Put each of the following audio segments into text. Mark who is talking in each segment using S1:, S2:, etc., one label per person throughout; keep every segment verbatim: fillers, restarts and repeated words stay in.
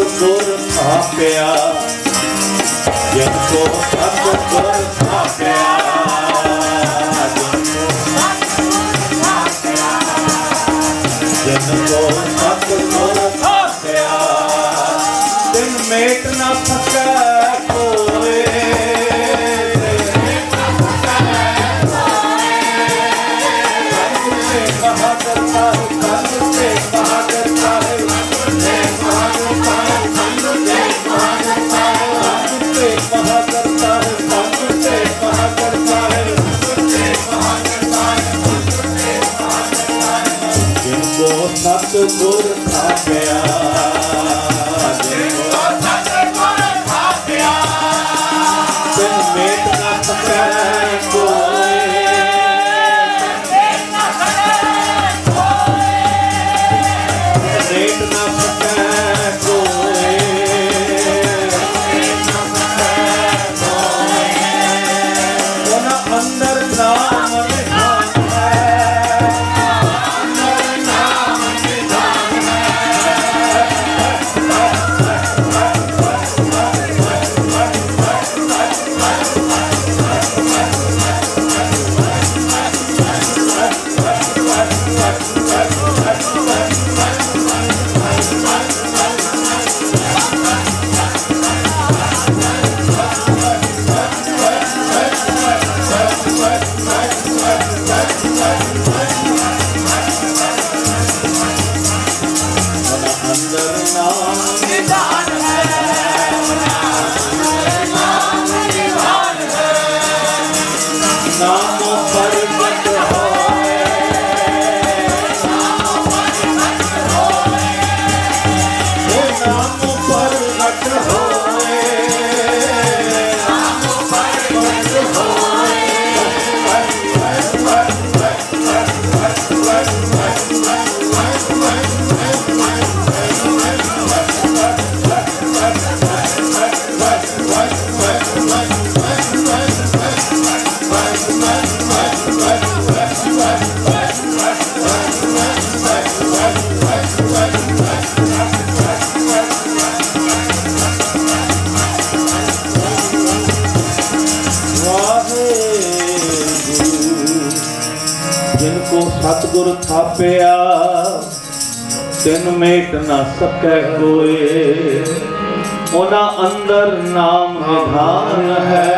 S1: सतगुर थापिया, जिनको सतगुर थापिया, जिनको सतगुर थापिया, दिन मेट न सके कोई, कहा करता है कंध से, कहा करता है कंध से, कहा करता है कंध से, कहा करता है कंध से, कहा करता है कंध से, कहा करता है कंध से, कहा करता है कंध से, कहा करता है जिनको सतगुर थापिया, जिनको सतगुर थापिया, दिन मेट न सके कोई, मेट न सके कोई, उन अंदर नाम निधान है, अंदर नाम निधान है, अंदर नाम निधान है, नाम निधान है, नाम प्रगट होए, नाम प्रगट होए, वो नाम प्रगट होए, नाम प्रगट होए, जिनको सतगुर थापिया, तिन मेट न सके कोई, उना अंदर नाम निधान है,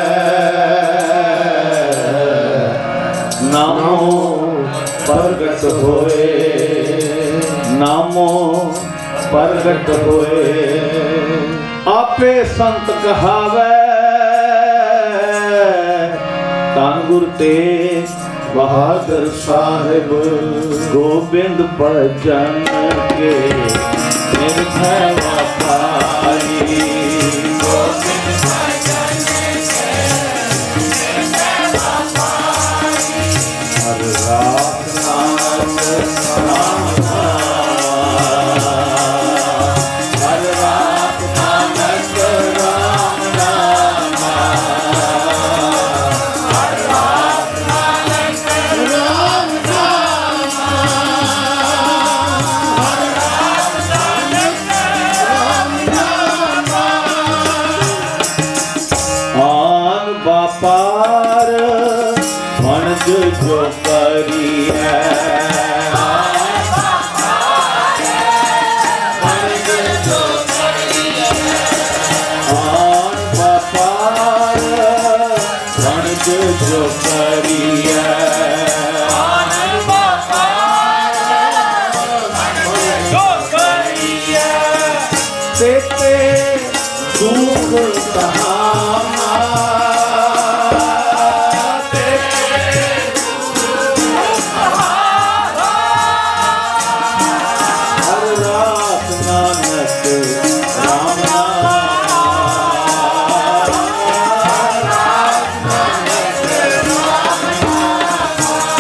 S1: नामो प्रगट होए, नामो प्रगट होए, आपे संत कहावे, धन गुर तेग बहादुर साहिब, गोबिंद भजन के निर्भय व्यापारी, गोबिंद भजन के निर्भय व्यापारी, हर रात नाम राम नाम, हर रात नानक राम नाम, हर रात नानक राम नाम, हर रात नानक राम नाम, आन बापार वणज जो करी है, आन बापार वणज जो करी है, आन बापार वणज जो करी है, आन बापार वणज जो करी है, तेते दुख कहामा, हर रात नानक राम नाम, हर रात नानक राम नाम,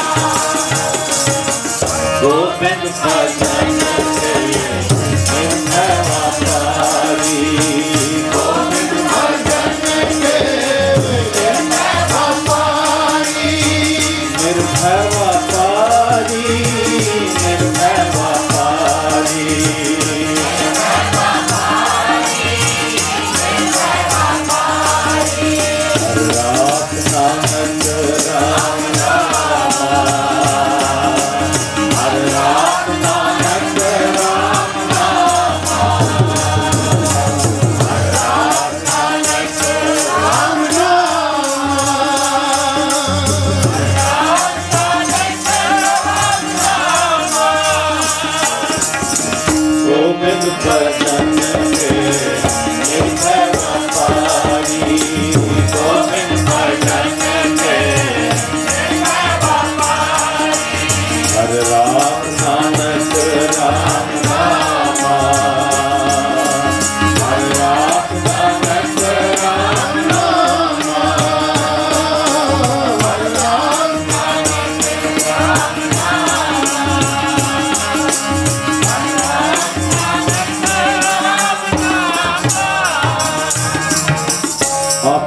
S1: गोबिंद भजन के निर्भय व्यापारी, गोबिंद भजन के निर्भय व्यापारी, निर्भय व्यापारी, निर्भय व्यापारी, निर्भय व्यापारी,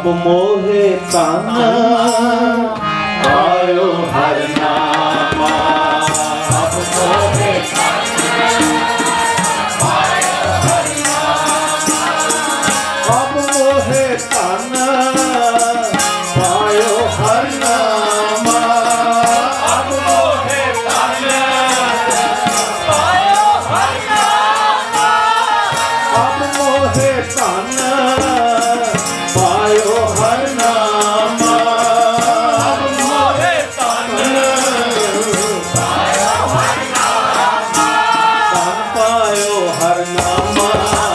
S1: अब मोहे तन आयो हर नामा। अब मोहे अब मोहे तन आयो हर नामा। अब मोहे तन आयो हर नामा। अब मोहे तन आयो हर नामा। अब मोहे तन आयो हर नामा। तन पायो हर नामा।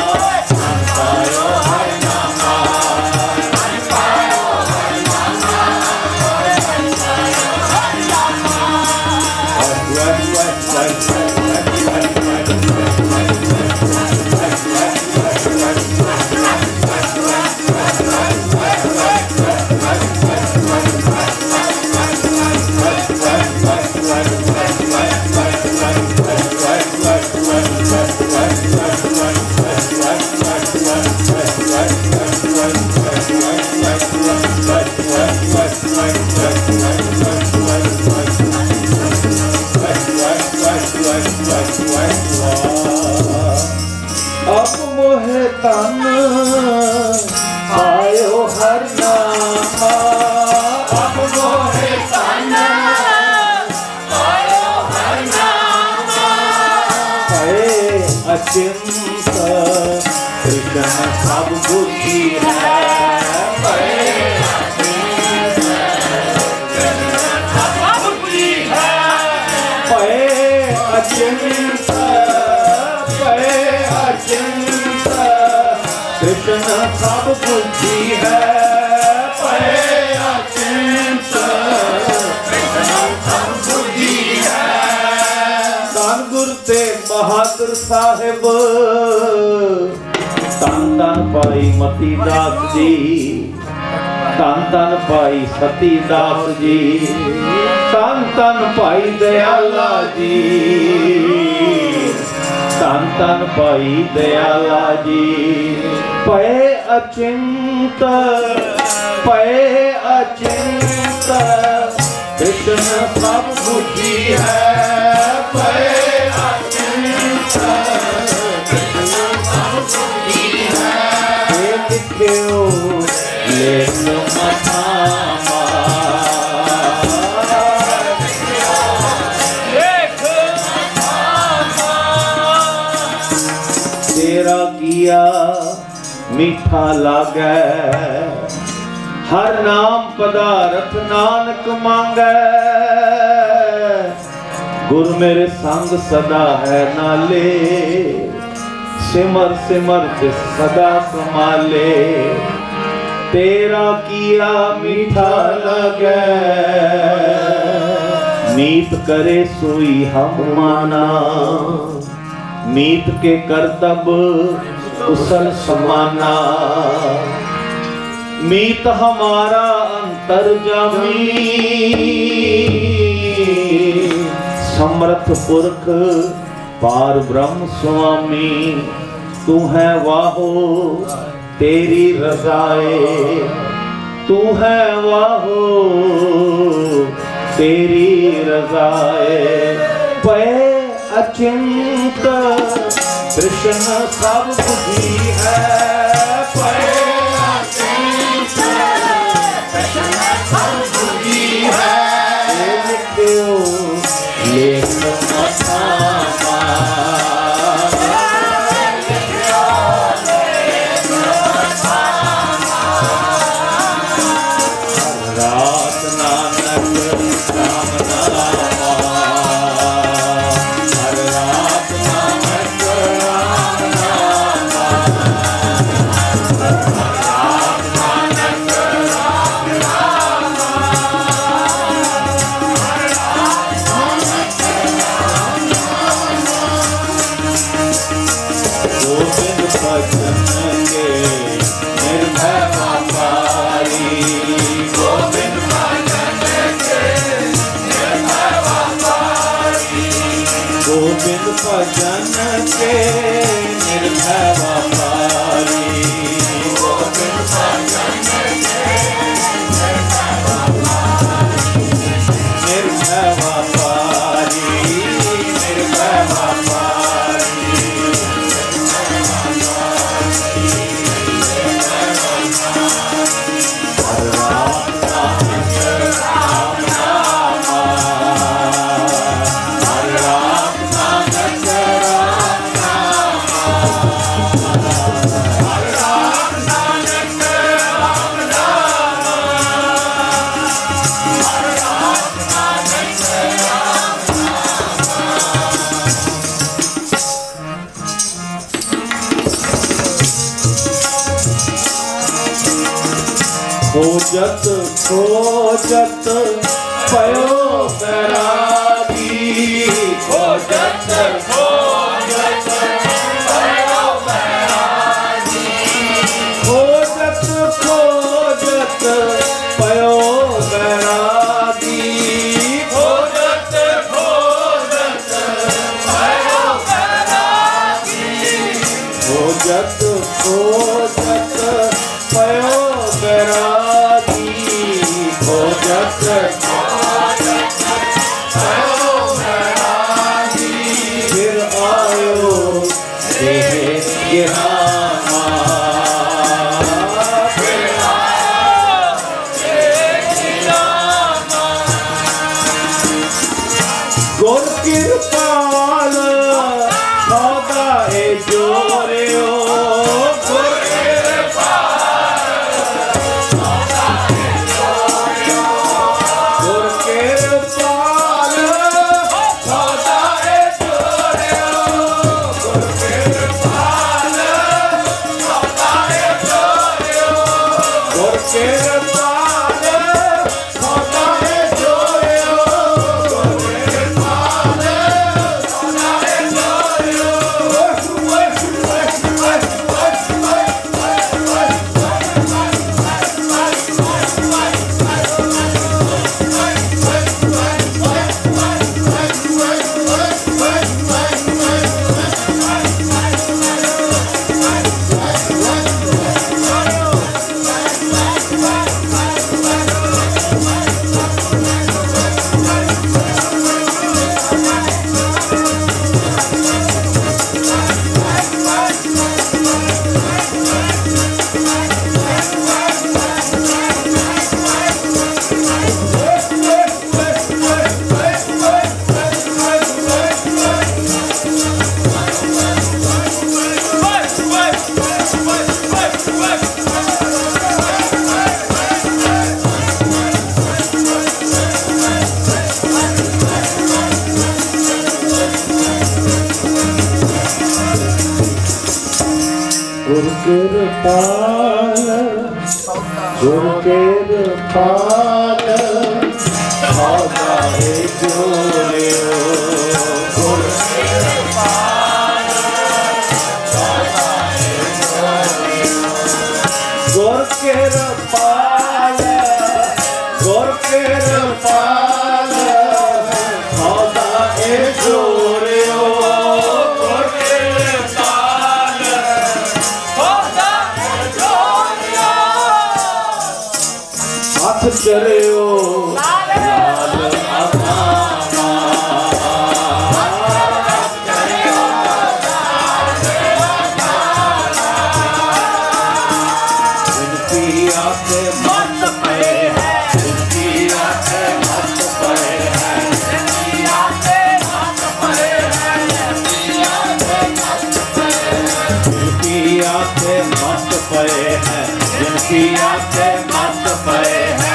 S1: अब मोहे तन आयो हर नामा। अब मोहे तन आयो हर नामा। भय अचिंत कृष्ण सब बुद्धि है। भय अचिंत कृष्ण सब बुद्धि है। भय अचिंत भय अचिंत कृष्ण सब बुद्धि है। भय अचिंत कृष्ण सब बुद्धि है। धन गुरु तेग बहादुर साहिब धन धन भाई मती दास जी। धन धन भाई सती दास जी। धन धन भाई दयाला जी। धन धन भाई दयाला जी। भय अचिंत भय अचिंत कृष्ण सब बुद्धि है। भय अचिंत कृष्ण सब बुद्धि है। हे लिखियो लेख मथामा। तेरा किया मीठा लागे हर नाम पदारथ नानक मांगे। गुरु मेरे संग सदा है नाले सिमर सिमर जिस सदा संभाले। तेरा किया मीठा लगे मीत करे सोई हम माना। मीत के करतब कुशल समाना। मीत हमारा अंतर्जामी समर्थ पुरख पार ब्रह्म स्वामी। तू है वाहो तेरी रजाए। तू है वाहो तेरी रजाए। पै अचिंत कृष्ण सब बुद्धि है। पै अचिंत कृष्ण सब बुद्धि है। लिखियो लेख मथामा। रात नानक राम नामा। हर रात नानक राम नामा। हर रात नानक राम नामा। हर रात नानक राम नामा। गोविंद भजन के निर्भय व्यापारी। गोविंद भजन के निर्भय व्यापारी। गोविंद भजन के निर्भय व्यापारी। गोविंद भजन के खोजत खोजत पयो बैरागी खोजत खोजत पयो बैरागी खोजत खोजत पयो बैरागी खोजत खोजत पयो बैरागी खोजत खोजत पयो बैरागी खोजत खोजत पयो बैरागी फिर आयो देह गिरामा फिर आयो देह गिरामा गुर कृपाल सौदा ए जोरियो गुर गुर कृपाल गुर कृपाल सौदा ए जोरियो गुर कृपाल सौदा ए जोरियो गुर कृपाल गुर कृपाल सौदा ए जोरियो हाथ चलियो लाल अनामा इनकी आंखें मत पे है इनकी आंखें मत पे है इनकी आंखें मत पे है इनकी आंखें मत पे है इनकी आंखें मत पे है इनकी आंखें मत पे है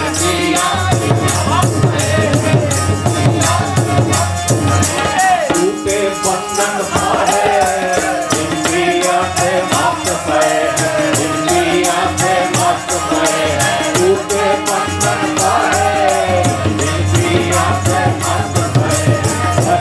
S1: टूटे बंधन पाए इनकी आंखें मत पे है इनकी आंखें मत पे है टूटे बंधन पाए इनकी आंखें मत पे है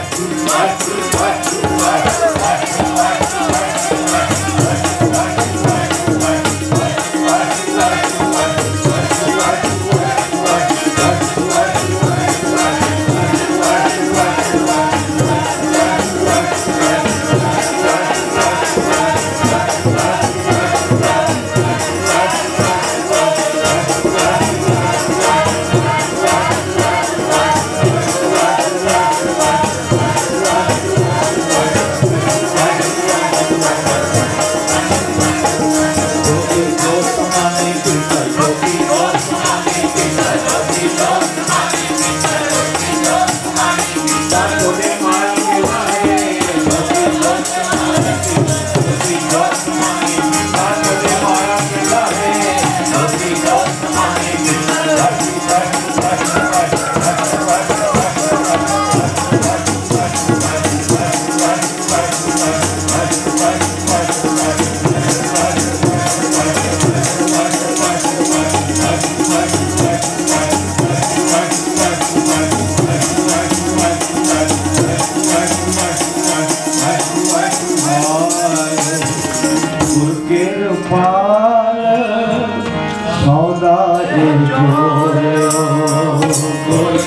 S1: कृपाल सौदा जोड़ो गुर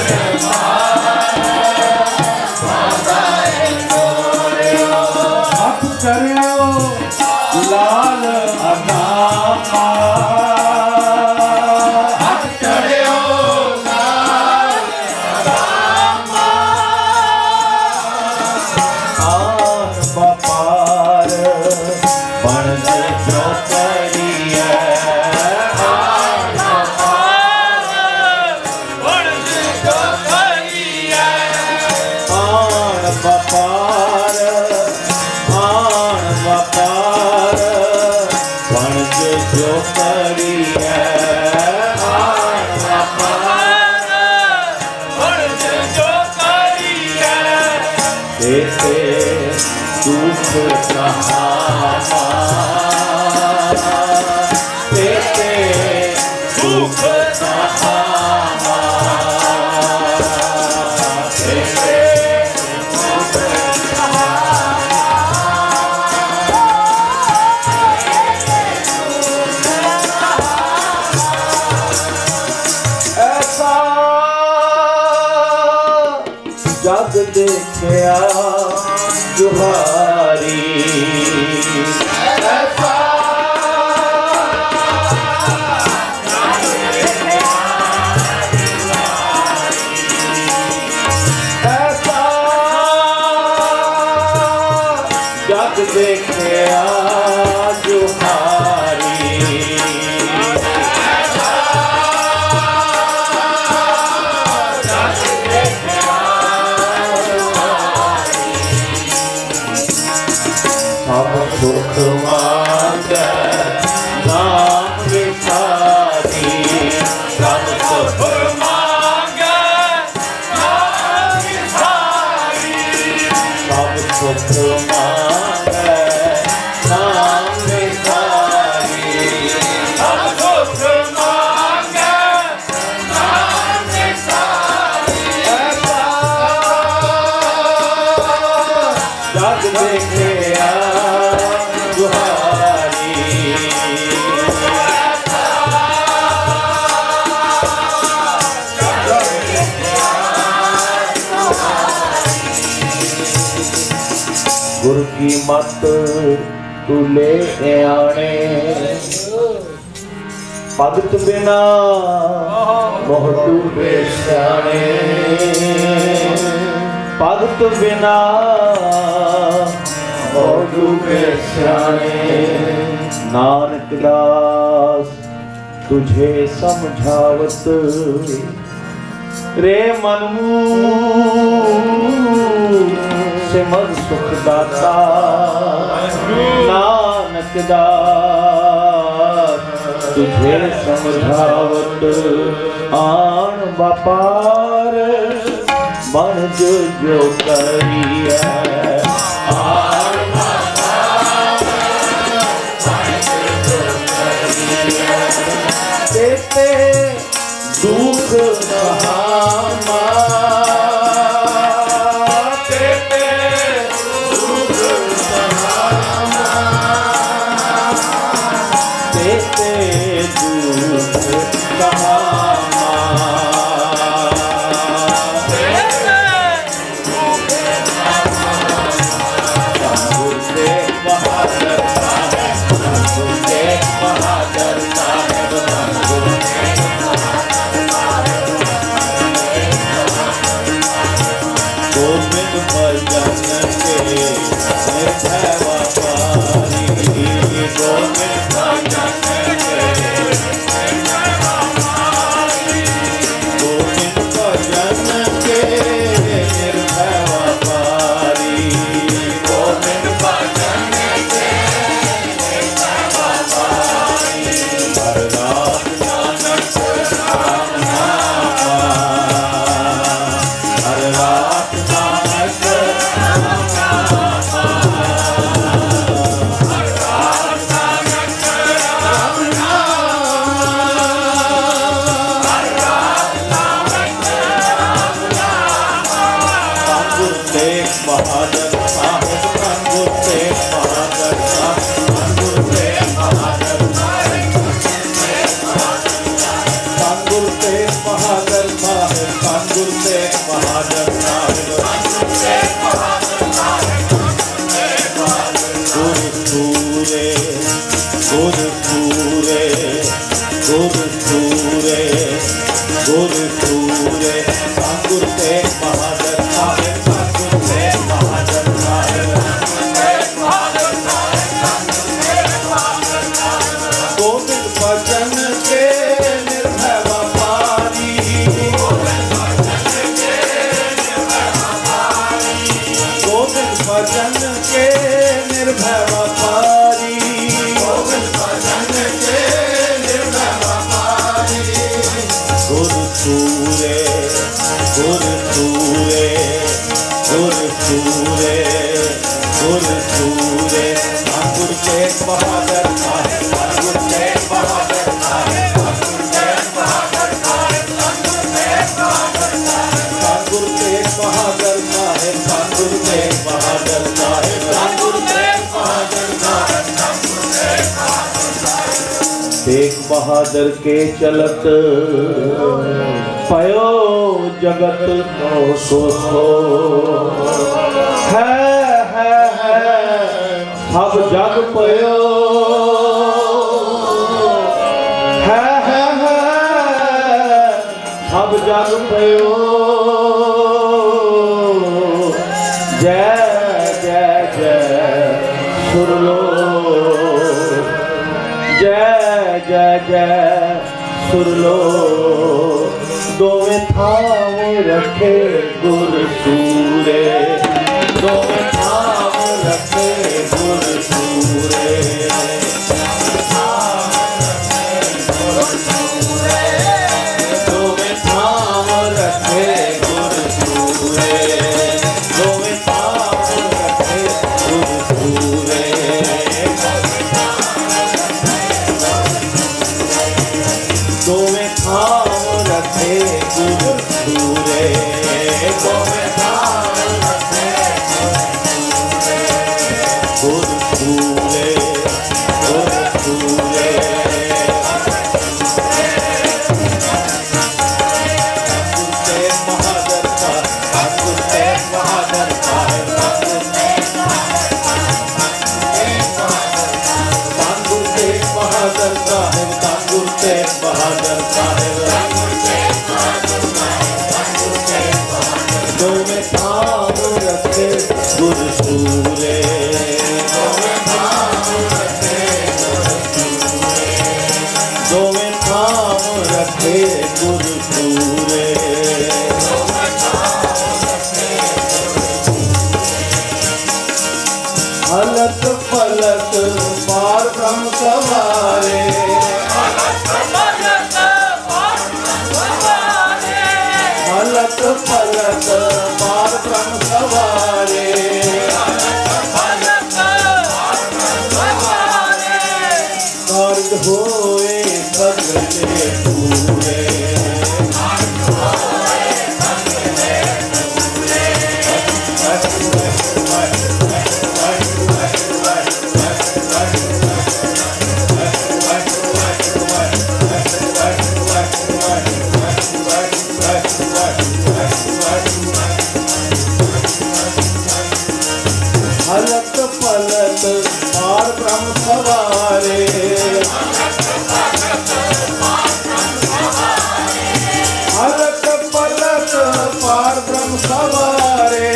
S1: हथ करो लाल अनामा हथ करो लाल अनामा आन बपार बन जो करिए आन बपार बन जो करिए आन बपार आन बपार बन जो करिए आन बपार बन जो करिए देते दुख कहावा देते दुख कहावा देते दुख ऐसा जग देखिया जुहारी ऐसा ऐसा जग देखिया जुहारी सुख मांग नाम विसारी सब सुख मांग नाम विसारी सब सुख मांग नाम विसारी सब सुख मांग नाम विसारी जग देखे गुरु की मत तू ले आने भगत बिना मोह डूबे सियाने भगत बिना मोह डूबे सियाने नानक दास तुझे समझावत रे मनमू सिमर सुख दाता नानक दास तुझे समझावत आन बपार बन जो जो करिए आन बपार बन जो करिए देते दुख कहामा गुर सूरे गुर सूरे गुर सूरे गुर तेग बहादुर साहिब गुर तेग बहादुर साहिब गोविंद भजन के निर्भय व्यापारी गोविंद भजन के निर्भय व्यापारी गुर सूरे गुर सूरे गुर सूरे गुर सूरे गुर तेग बहादुर साहिब गुर तेग बहादुर साहिब गुर तेग बहादुर साहिब गुर तेग बहादुर साहिब गुर तेग बहादुर साहिब गुर तेग बहादुर साहिब तेग बहादुर के चलत पयो जगत को सो है है है सब जग पयो है है है सब जग पयो जय जय जय सुरलो जय जय जय सुरलो दोवें थाव रखे गुर सूरे दोवें थाव रखे गुर सूरे दोवें थाव रखे गुर सूरे दोवें थाव रखे गुर सूरे दोवें थाव रखे गुर सूरे दोवें थाव रखे गुर सूरे गुर सूरे गुर तेग बहादुर साहिब गुर तेग बहादुर साहिब गुर तेग बहादुर साहिब गुर तेग बहादुर साहिब दोवें थाव रखे गुर सूरे दोवें थाव रखे दोवें थाव रखे गुर सूरे हलत पलत पार ब्रह्म सवारे हलत पलत पार ब्रह्म सवारे कार्य होए सगले पूरे हलत पलत पार ब्रह्म सवारे हलत पलत पार ब्रह्म सवारे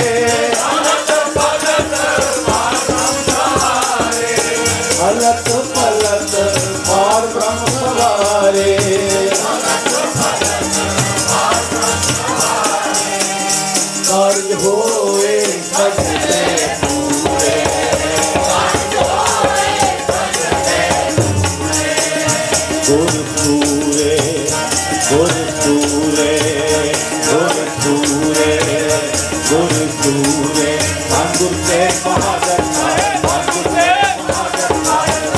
S1: हलत पलत पार ब्रह्म सवारे कार्य होए सगले पूरे गुर सूरे गुर सूरे गुर सूरे गुर सूरे गुर तेग बहादुर साहिब गुर तेग बहादुर साहिब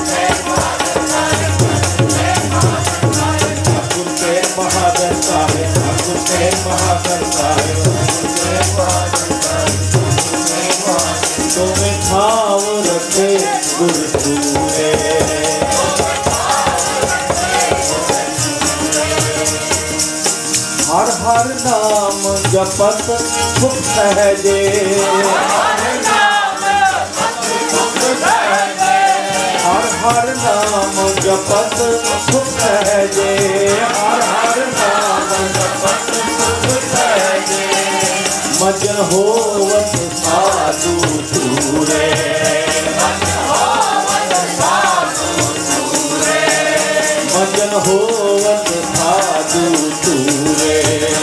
S1: गुर तेग बहादुर साहिब गुर तेग बहादुर साहिब दोवें थाव रखे गुर सूरे हर हर नाम जपत सुख सहजे हर हर नाम जपत सुख सहजे, हर हर नाम जपत सुख सहजे। मजन होवत साधु सूरे, मजन होवत साधु सूरे, मजन होवत साधु सूरे।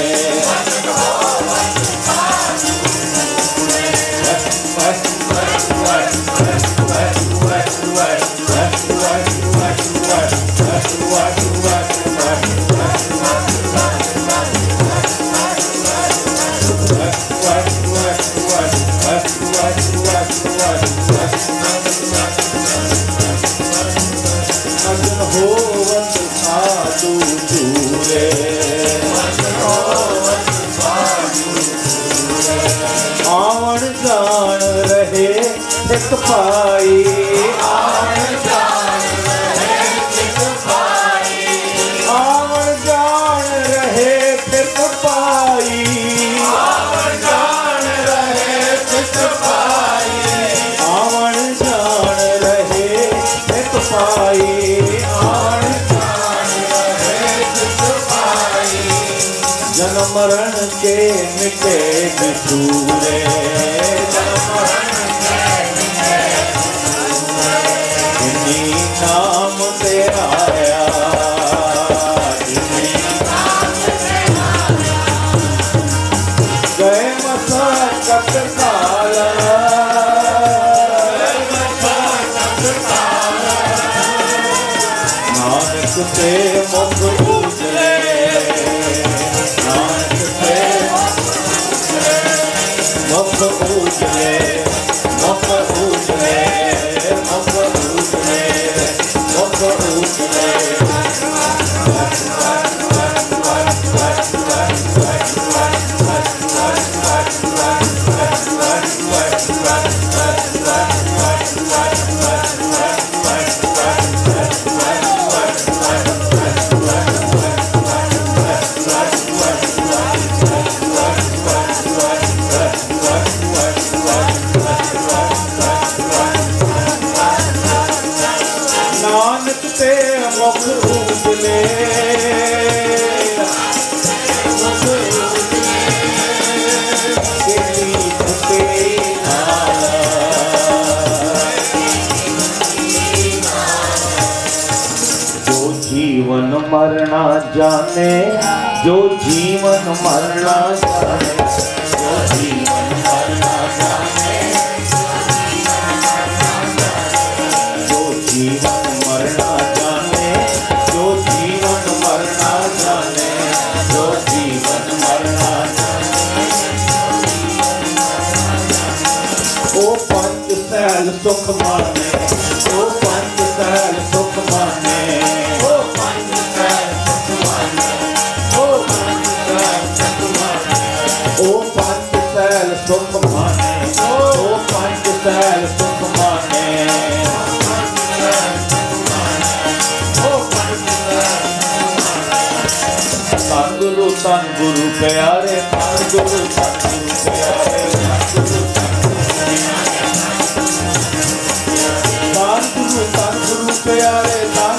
S1: आवन जान रहे एक पाई, आवन जान रहे एक पाई, आवन जान रहे एक पाई, आवन जान रहे एक पाई, आवन जान रहे एक पाई, आवन जान रहे एक पाई। जन्म मरण के मिटे बिछूरे, जन्म मरण के मिटे बिछूरे। इन्हीं नाम ते आया, इन्हीं नाम ते आया। गए मसकत काल, गए मसकत काल। नानक से मुख उजले, मुख उजले, मुख उजले, मुख उजले, मुख उजले। नानक ते मुख उजले, मुख उजले, केली फुटे नाल। जो जीवन मरना जाने, जो जीवन मरना जाने, जो जीवन मरना जाने, जो जीवन मरना जाने, जो जीवन मरना जाने, जो जीवन मरना जाने। ओ पंच सहल सुख माने, ओ पंच सहल सुख माने, ओ पंच सहल सुख माने, ओ पंच सहल सुख माने, ओ पंच सहल सुख माने, ओ पंच सहल सुख माने। धन गुरु धन गुरु प्यारे, धन गुरु धन गुरु प्यारे, धन गुरु धन गुरु प्यारे, धन गुरु धन गुरु प्यारे, धन